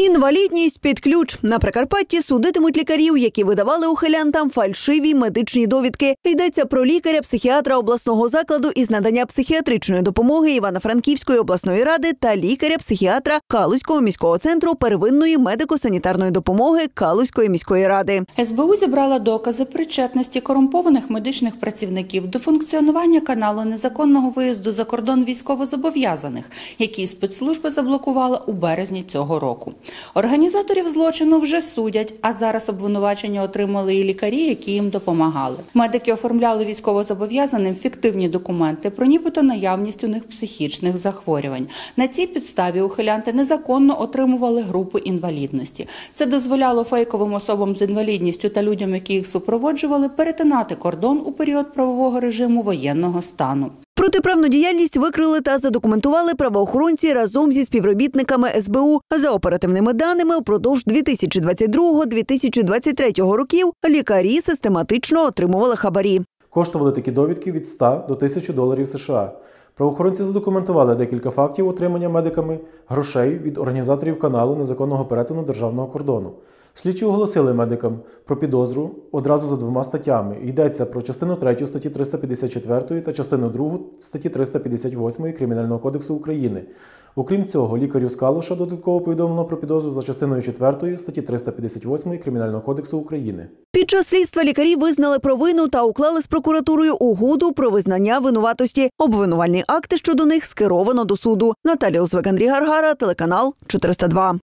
Інвалідність під ключ. На Прикарпатті судитимуть лікарів, які видавали ухилянтам фальшиві медичні довідки. Йдеться про лікаря-психіатра обласного закладу із надання психіатричної допомоги Івано-Франківської обласної ради та лікаря-психіатра Калузького міського центру первинної медико-санітарної допомоги Калузької міської ради. СБУ зібрала докази причетності корумпованих медичних працівників до функціонування каналу незаконного виїзду за кордон військовозобов'язаних, які спецслужби заблокували у березні цього року. Організаторів злочину вже судять, а зараз обвинувачення отримали і лікарі, які їм допомагали. Медики оформляли військовозобов'язаним фіктивні документи про нібито наявність у них психічних захворювань. На цій підставі ухилянти незаконно отримували групи інвалідності. Це дозволяло фейковим особам з інвалідністю та людям, які їх супроводжували, перетинати кордон у період правового режиму воєнного стану. Протиправну діяльність викрили та задокументували правоохоронці разом зі співробітниками СБУ. За оперативними даними, упродовж 2022-2023 років лікарі систематично отримували хабарі. Коштували такі довідки від 100 до $1000 США. Правоохоронці задокументували декілька фактів отримання медиками грошей від організаторів каналу незаконного перетину державного кордону. Слідчі оголосили медикам про підозру одразу за 2 статтями. Йдеться про частину 3 статті 354 та частину 2 статті 358 Кримінального кодексу України. Окрім цього, лікарю з Калуша додатково повідомлено про підозру за частиною 4 статті 358 Кримінального кодексу України. Під час слідства лікарі визнали провину та уклали з прокуратурою угоду про визнання винуватості. Обвинувальні акти щодо них скеровано до суду. Наталія Узвик, Андрій Гаргара, телеканал 402.